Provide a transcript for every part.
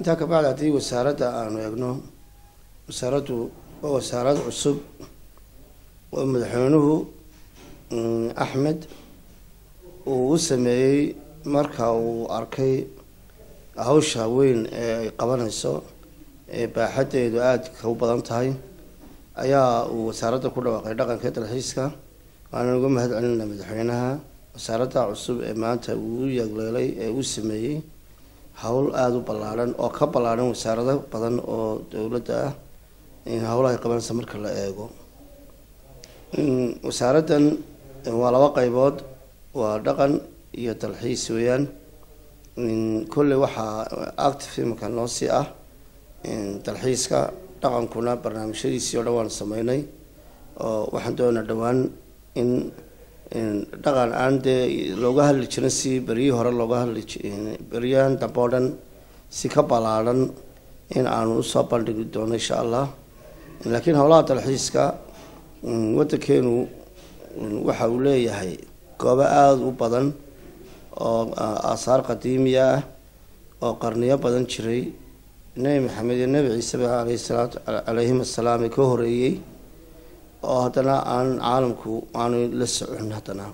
intaa ka bacdi haddii wasaaradda aanu eegno wasaaraddu waa wasaarad cusub oo madaxweynuhu axmed uu u sameeyey marka uu arkay hawsha weyn ee ay qabanayso ee baaxadeedu aada ka u badan tahay ayaa uu wasaaradda ku dhawaaqay dhaqanka dalxiiska waxaana uga mahad celinaa madaxweynaha wasaaradda cusub ee maanta uu yagleelay ee uu sameeyey hawl aada u ballaaran oo ka ballaaran wasaarado badan oo dowladda ah in hawlaha ay qabanaysa marka la eego wasaaraddan waa laba qaybood waa dhaqan iyo dalxiis weeyaan kolley waxaa active imika noo sii ah dalxiiska dhaqankuna barnaamijyadiisii oo dhan waan sameynay oo waxaan doonaa dhowaan in dhaqan aan dee looga hadli jirin si beryihii hore looga hadli beryahan dambe oo dhan si ka ballaaran in aanu usoo bandhigi doono insha allah laakiin howlaha dalxiiska waddankeenu waxa uu leeyahay goobo aada u badan oo aasaar qadiimiya ah oo qarniyo badan jiray nebi maxamed iyo nebi ciiseba calayhim assalaam ee ka horeeyey oo haddana aan caalamku aanu la socon haddana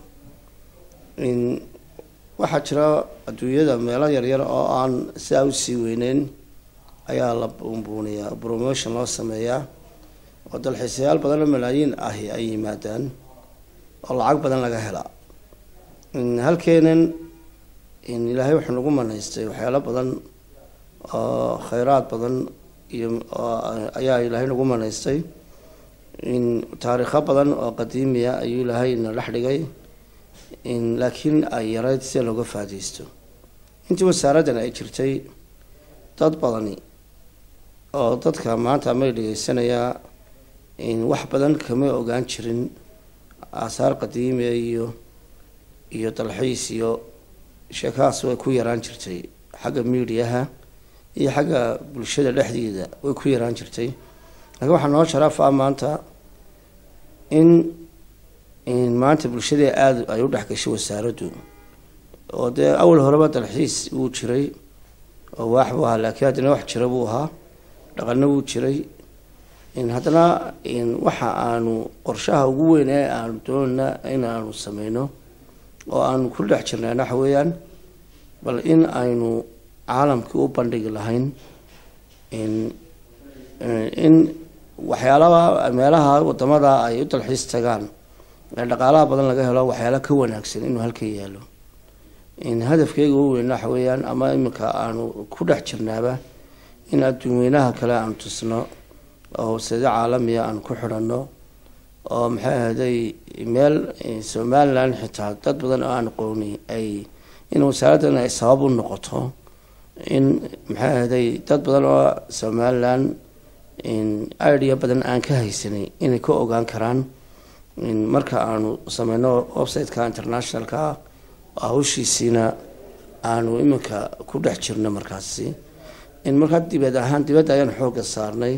waxaa jira adduunyada meelo yaryar oo aan sidaa usii weyneyn ayaa la buunbuuniyaa promotion loo sameeyaa oo dalxiisayaal badan oo malaayiin ahi ay yimaadaan oo lacag badan laga helaa halkeenan ilaahay wuxuu nagu manaystay waxyaalo badan oo khayraad badan iyo ayaa ilaahay nagu manaystay taariikho badan oo qadiimiya ayuu ilaahay na dhex dhigay laakiin ay yarayd si looga faadaysto intii wasaaraddan ay jirtay dad badani oo dadka maanta may dhegeysanayaa wax badan kama ogaan jirin aasaar qadiimiya iyo dalxiis iyo sheekahaas way ku yaraan jirtay xagga miidiyaha iyo xagga bulshada dhexdeeda way ku yaraan jirtay laakiin waxaa noo sharaf ah maanta in maanta bulshadee aada ay u dhex gashay wasaaraddu oo dee awal horeba dalxiis wuu jiray oo waax buu ahaa laakiin haddana wax jira buu ahaa dhaqanna wuu jiray haddana waxa aanu qorshaha ugu weyn ee aanu doonana in aanu sameyno oo aanu ku dhex jirnaan waxa weeyaan bal in aynu caalamkii u bandhigi lahayn in waxyaalaha meelaha wadamada ay u dalxiis tagaan ee dhaqaalaha badan laga helo waxyaala ka wanaagsan inuu halka yaalo hadafkeyga u weyn waxa weeyaan ama iminka aanu ku dhex jirnaaba in adduunweynaha kale aanu tusno oo sida caalamiya aan ku xidhanno oo maxay ahaday meel somaliland xitaa dad badan oo aan aqooni ay in wasaaraddan ay sabab u noqoto in maxay ahaday dad badan oo somaliland idea badan aan ka haysanay inay ka ogaan karaan marka aanu sameyno website-ka internationalka hawshiisiina aanu iminka ku dhex jirno markaasi markaa dibadda ayaan xooga saarnay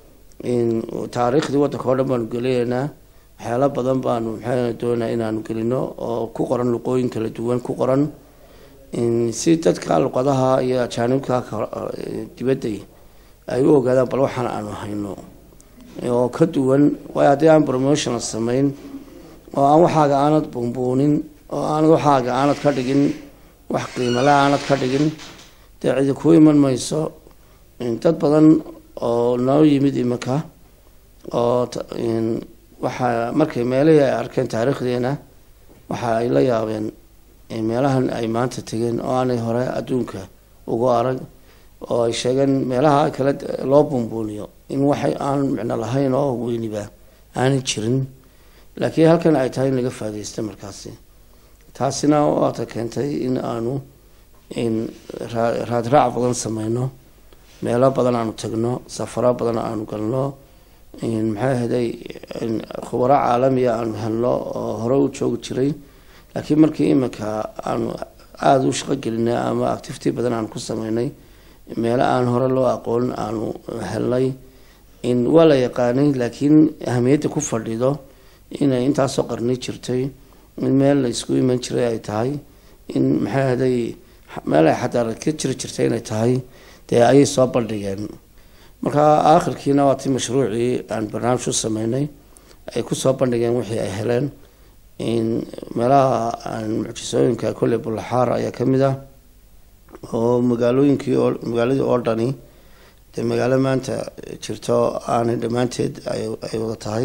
taariikhdii waddanka oo dhan baanu gelineynaa waxyaalo badan baanu maxaa doonaa inaanu gelino oo ku qoran luqooyin kala duwan ku qoran si dadka luqadaha iyo ajaanibka dibadday ay u ogaadaan bal waxaan aanu hayno oo ka duwan waayo haddii aan promotion la sameyn oo aan waxaaga aanad buunbuunin oo aanad waxaaga aanad ka dhigin wax qiimala aanad ka dhigin dee cidi ku iman mayso dad badan oo noo yimid iminka oo waxaa markay meelihii ay arkeen taariikhdeena waxa ay la yaabeen meelahan ay maanta tegeen oo aanay hore adduunka ugu arag oo ay sheegeen meelaha kale loo buunbuuniyo in waxay aan micno lahayn oo weyniba aanay jirin laakiin halkan ay tahay in laga faadaysta markaasi taasina waata keentay in aanu raadraac badan sameyno meelo badan aanu tagno safaro badan aanu galno maxay ahaday khubaro caalamiya aanu helno oo hore u joogi jiray laakiin markii iminka aanu aada u shaqo gelinay ama activity badan aanu ku sameynay meelo aan hore loo aqoon aanu helnay waa la yaqaanay laakiin ahamiyadda ku fadhido inay intaasoo qarni jirtay in meel la isku iman jiray ay tahay in maxay ahaday meel ay xadaarad ka jiri jirtay inay tahay dee ayay soo bandhigeen. markaa aakhirkiina waa tii mashruucii aan barnaamij u sameynay ay kusoo bandhigeen wixii ay heleen. in meelaha aan mucjisooyinka kolley Bullaxaar ayaa ka mid ah oo magaaladii oo dhani dee magaalo maanta jirto aanay dhammaanteed ay wada tahay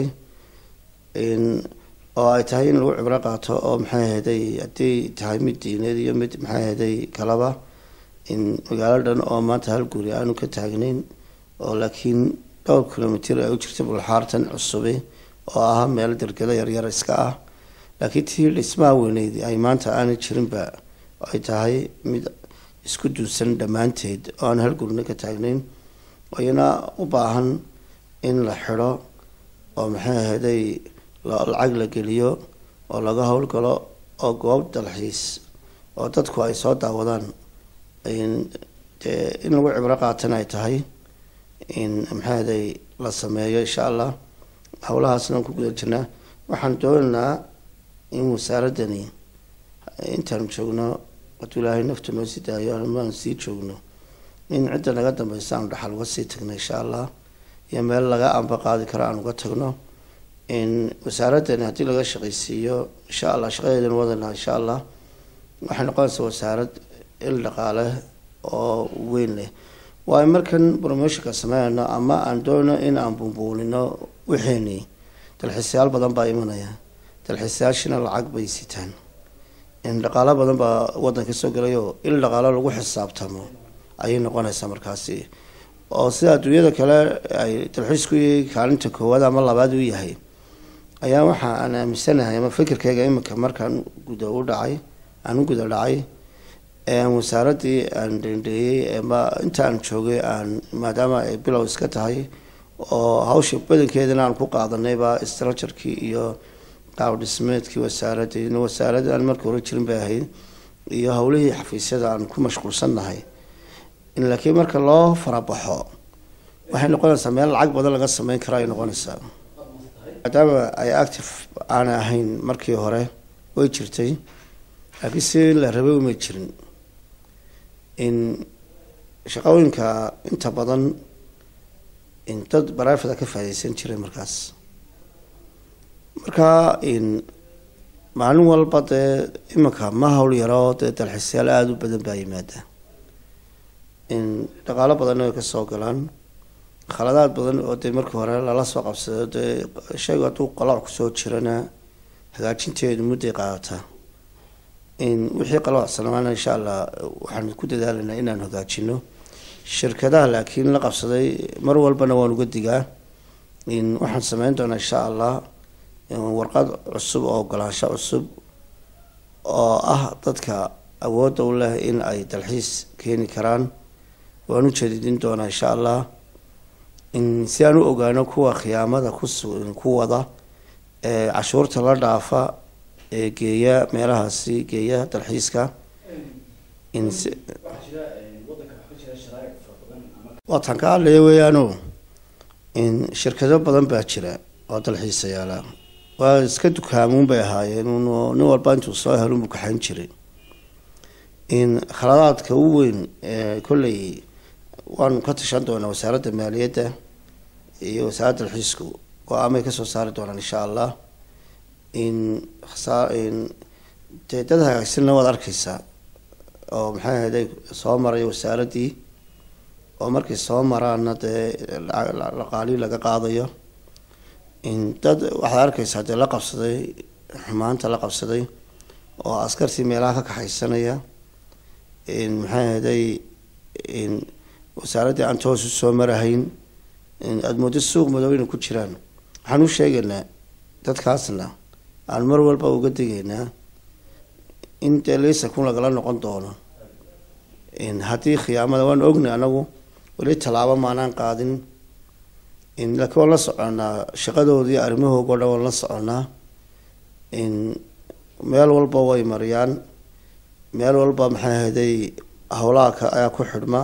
oo ay tahay in lagu cibro qaato oo maxay ahaydey haddii tahay mid diineed iyo mid maxay ahaydey kalaba in magaalo dhan oo maanta hal guri aanu ka taagnayn oo laakiin dhowr kilomitir ay u jirta Bullaxaartan cusubi oo ah meel dergado yaryar iska ah laakiin tii dhismaha weyneyd ay maanta aanay jirinba ay tahay mid isku duusan dhammaanteed oo aan hal gurina ka taagnayn ayna u baahan in la xidho oo maxay ahaydey lacag la geliyo oo laga howlgalo oo goob dalxiis oo dadku ay soo daawadaan in lagu cibro qaatan ay tahay in maxay ahaydey la sameeyo insha allah. howlahaasna ku guda jirnaa. waxaan doonaynaa in wasaaradani intaan joogno hadduu ilaahay nafta noo sii daayo amaan sii joogno in cidda naga dambeysa aanu dhaxal uga sii tagno insha allah iyo meel laga amba qaadi karo aan uga tagno. in wasaaradani haddii laga shaqaysiiyo insha allah shaqadeedana wadana insha allah waxay noqonaysaa wasaarad il dhaqaale oo weyn leh. waayo markan promotionka sameynayno ama aan doonno in aan buunbuunino wixeenii dalxiisayaal badan baa imanaya. dalxiisayaashina lacag bay sitaan in dhaqaalo badan baa waddanka soo galayo il dhaqaalo lagu xisaabtamo ayay noqonaysaa markaasi oo sida adduunyada kale ay dalxiisku kaalinta koowaad ama labaad u yahay ayaa waxa aan aaminsanahay ama fikirkayga iminka markaan guda dhacay wasaaradii aan dhendheeyey inta aan joogay aan maadaama ay bilow iska tahay oo hawsha badankeedana aan ku qaadanayba structurekii iyo qaab dhismeedkii wasaaradda aan markii hore jirin bay ahayd iyo howlihii xafiisyada aan ku mashquulsannahay. laakiin marka loo farabaxo waxay noqonaysaa meel lacag badan laga sameyn karo ay noqonaysaa. maadaama ay active aanay ahayn markii hore way jirtay laakiin si la rabay uma jirin. in shaqooyinka inta badan in dad baraafada ka faa'iideysan jiray markaas in maalin walba dee iminka ma hawl yaro dee dalxiisayaal aada u badan baa yimaada. in dhaqaalo badanna way kasoo galaan khaladaad badan oo dee markii hore lala soo qabsado dee shaygu hadduu qalooc kusoo jirana hagaajinteedu mudday qaadataa. in wixii qaloocsanaana insha allah waxaan ku dadaalaynaa inaan hagaajino. shirkadaha laakiin la qabsaday mar walbana waan uga digaa. in waxaan sameyn doonaa insha allah warqad cusub oo ogolaansho cusub oo ah dadka awoodda u leh in ay dalxiis keeni karaan waan u jeedidin doonaa insha allah. in si aan u ogaano kuwa khiyaamada ku wada ee cashuurta la dhaafa ee geeya meelahaasi geeya dalxiiska. waataan ka hadlaya weeyaano in shirkado badan baa jira oo dalxiisayaala waa iska dukaamuun bay ahaayeen nin walba intuu soo helo buu kaxayn jiray. in khaladaadka u weyn kolley waanu ka tashan doonaa wasaaradda maaliyadda iyo wasaaradda dalxiisku go-aamay kasoo saari doonaan insha allah. in dee dad hagaagsanna waad arkeysaa oo maxay ahaydey soo maray wasaaraddii oo markay soo maraana dee dhaqaalii laga qaadayo. in dad waxaad arkeysaa dee la qabsaday xumaanta la qabsaday oo askartii meelaha ka kaxaysanaya. in maxay ahaydey in wasaaraddii aan toos u soo marahayn aada moodo suuq madow inay ku jiraan. waxaan u sheegaynaa dadkaasna aan mar walba uga digaynaa in dee laysa kun lagala noqon doono. in haddii khiyaamada waan ognay anagu weli tallaabo maanaan qaadin. laakiin waan la soconaa shaqadoodii arrimahooga o dhan waan la soconaa. in meel walba way mariyaan meel walba maxay ahaydey howlaha ayaa ku xidhma.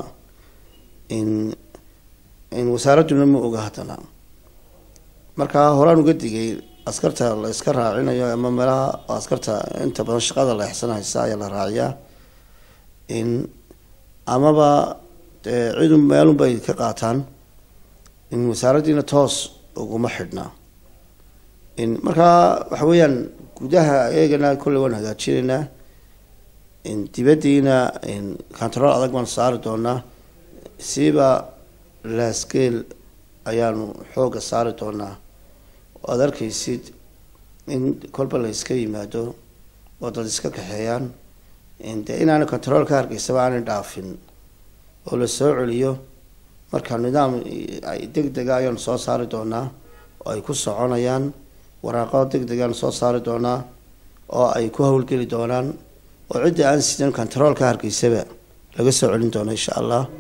in wasaaradduna ma oga haddana markaa horaan uga digay askarta la iska raacinayo ama meelaha askarta inta badan shaqada la exsanaysa ayaa la raaciyaa. in amaba ciidu meelun bay ka qaataan in wasaaraddiina toos uguma xidhnaa in markaa waxa weeyaan gudaha eegana kolley waan hagaajinaynaa in dibaddiina in control adag baan saari doonaa siiba lascale ayaanu xooga saari doonaa waad arkaysid in kolba la iska yimaado oo dad iska kaxeeyaan dee inaana controlka hargeysaba aanay dhaafin oo la soo celiyo marka nidaam ay degdega ayaanu soo saari doonaa oo ay ku soconayaan waraaqo degdegaan soo saari doonaa oo ay ku howlgeli doonaan oo cidda aan sidan controlka hargeysaba laga soo celin doono insha allah